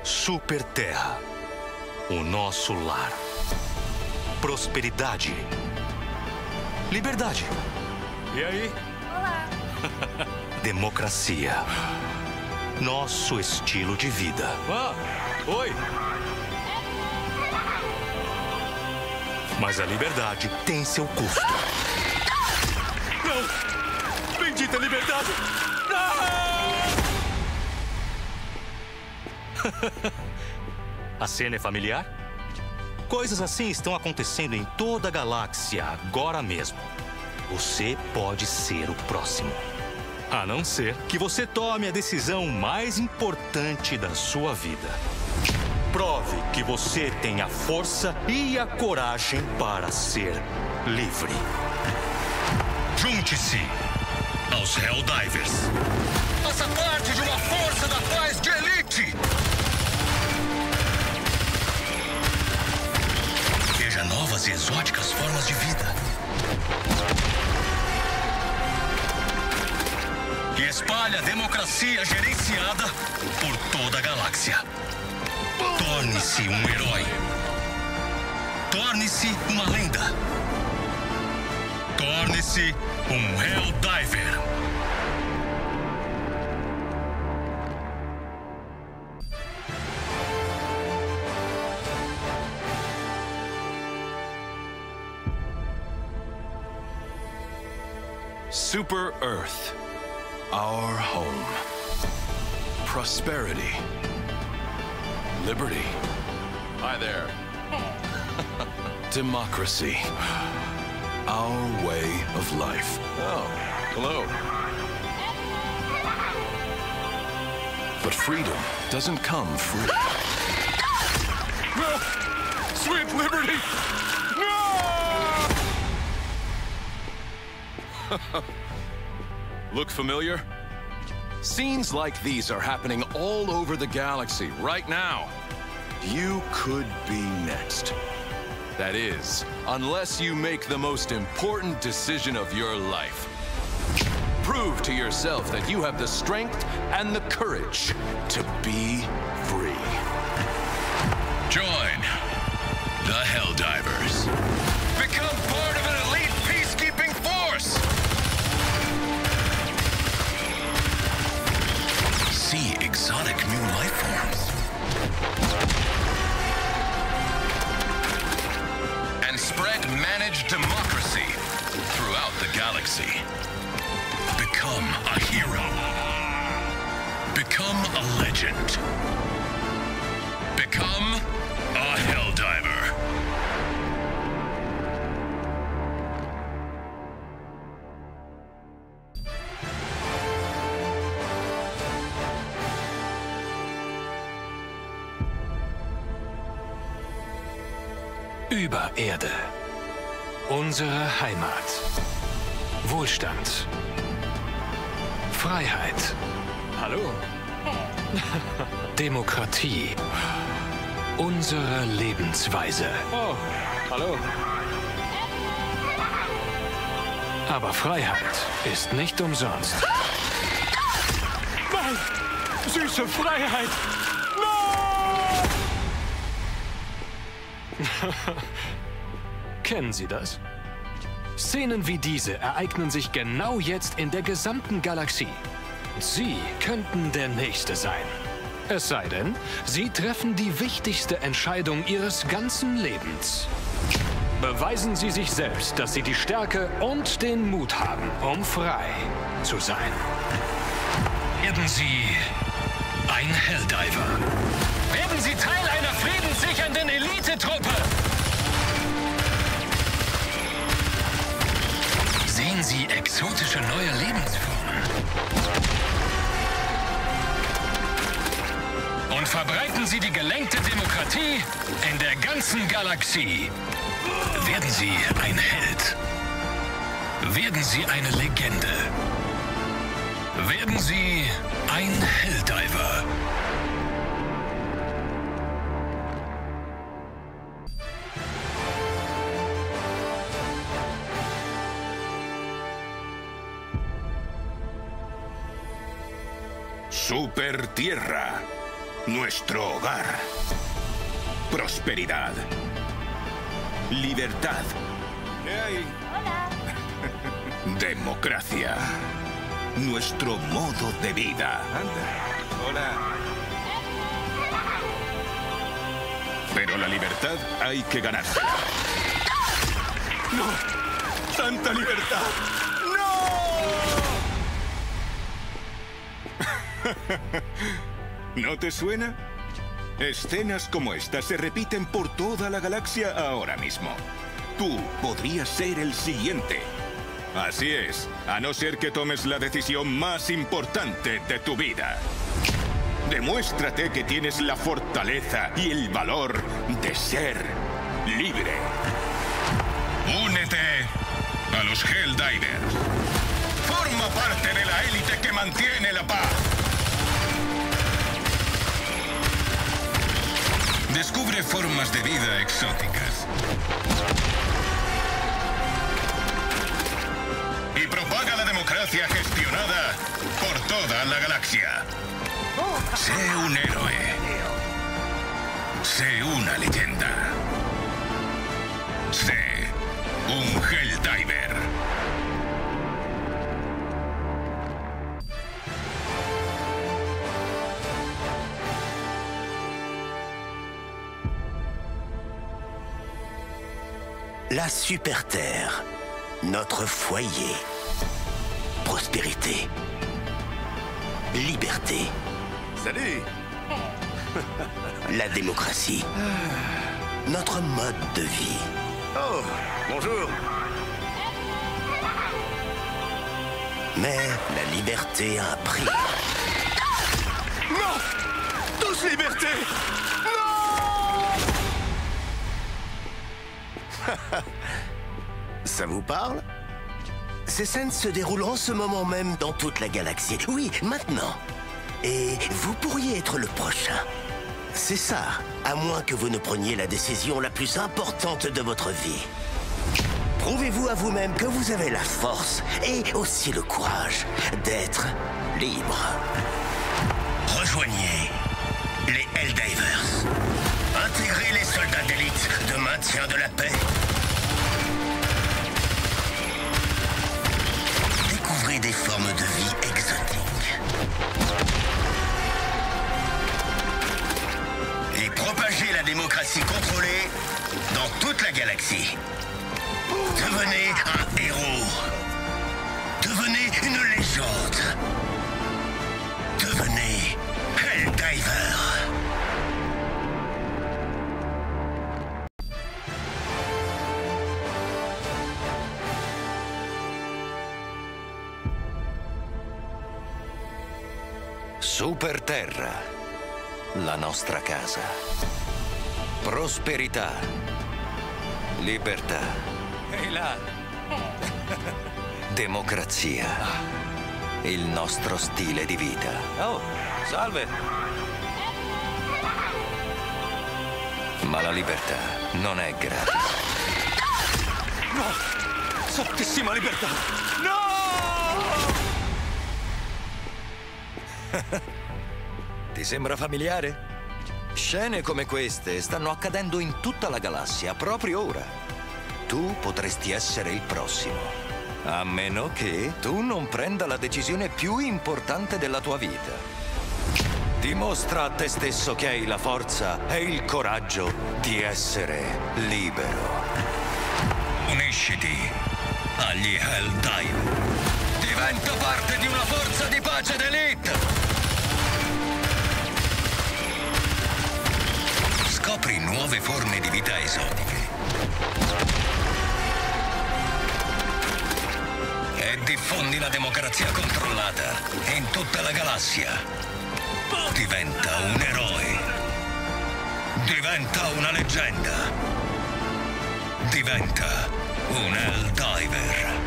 Super Terra, o nosso lar. Prosperidade. Liberdade. E aí? Olá. Democracia. Nosso estilo de vida. Ah, oi. Mas a liberdade tem seu custo. Não! Bendita liberdade! A cena é familiar? Coisas assim estão acontecendo em toda a galáxia agora mesmo. Você pode ser o próximo. A não ser que você tome a decisão mais importante da sua vida. Prove que você tem a força e a coragem para ser livre. Junte-se aos Helldivers. Faça parte de uma força da paz de elite. Veja novas e exóticas formas de vida. E espalhe a democracia gerenciada por toda a galáxia. Torne-se um herói. Torne-se uma lenda. Torne-se um Helldiver. Super Earth, our home. Prosperity. Liberty. Hi there. Democracy. Our way of life. Oh, hello. But freedom doesn't come free. No! Sweet liberty! No! Look familiar? Scenes like these are happening all over the galaxy right now. You could be next. That is, unless you make the most important decision of your life. Prove to yourself that you have the strength and the courage to be free. Join the Helldivers. Become part of an elite peacekeeping force. See exotic new life forms. And spread managed democracy throughout the galaxy. Become a hero. Become a legend. Become a Helldiver. Über Erde. Unsere Heimat. Wohlstand. Freiheit. Hallo. Demokratie. Unsere Lebensweise. Oh, hallo. Aber Freiheit ist nicht umsonst. Nein! Süße Freiheit! Kennen Sie das? Szenen wie diese ereignen sich genau jetzt in der gesamten Galaxie. Sie könnten der Nächste sein. Es sei denn, Sie treffen die wichtigste Entscheidung Ihres ganzen Lebens. Beweisen Sie sich selbst, dass Sie die Stärke und den Mut haben, um frei zu sein. Werden Sie ein Helldiver. Werden Sie Teil einer friedenssichernden Elitetruppe. Sehen Sie exotische neue Lebensformen. Und verbreiten Sie die gelenkte Demokratie in der ganzen Galaxie. Werden Sie ein Held. Werden Sie eine Legende. Werden Sie ein Helldiver. Super Tierra. nuestro hogar. Prosperidad. Libertad. ¿Qué hay? Democracia. Nuestro modo de vida. Anda. Hola. Pero la libertad hay que ganársela. ¡No! ¡Tanta libertad! ¡No! ¿No te suena? Escenas como esta se repiten por toda la galaxia ahora mismo. Tú podrías ser el siguiente. Así es, a no ser que tomes la decisión más importante de tu vida. Demuéstrate que tienes la fortaleza y el valor de ser libre. Únete a los Helldivers. Forma parte de la élite que mantiene la paz. Descubre formas de vida exóticas. Y propaga la democracia gestionada por toda la galaxia. Sé un héroe. Sé una leyenda. Sé un Helldiver. La Super Terre, notre foyer. Prospérité. Liberté. Salut! La démocratie. Notre mode de vie. Oh, bonjour! Mais la liberté a un prix. Non! Tous liberté! Ça vous parle? Ces scènes se déroulent en ce moment même dans toute la galaxie. Oui, maintenant. Et vous pourriez être le prochain. C'est ça, à moins que vous ne preniez la décision la plus importante de votre vie. Prouvez-vous à vous-même que vous avez la force et aussi le courage d'être libre. Rejoignez les Helldivers. Intégrez les soldats d'élite de maintien de la paix. Découvrez des formes de vie exotiques. Et propagez la démocratie contrôlée dans toute la galaxie. Devenez un héros. Devenez une légende. Devenez Helldiver. Super Terra, la nostra casa. Prosperità, libertà, Ehi là. democrazia, il nostro stile di vita. Oh, salve. Ma la libertà non è gratis. No! Santissima libertà! No! Ti sembra familiare? Scene come queste stanno accadendo in tutta la galassia, proprio ora. Tu potresti essere il prossimo. A meno che tu non prenda la decisione più importante della tua vita. Dimostra a te stesso che hai la forza e il coraggio di essere libero. Unisciti agli Helldiver. Diventa parte di una forza di pace d'élite. Scopri nuove forme di vita esotiche. E diffondi la democrazia controllata in tutta la galassia. Diventa un eroe. Diventa una leggenda. Diventa un Helldiver.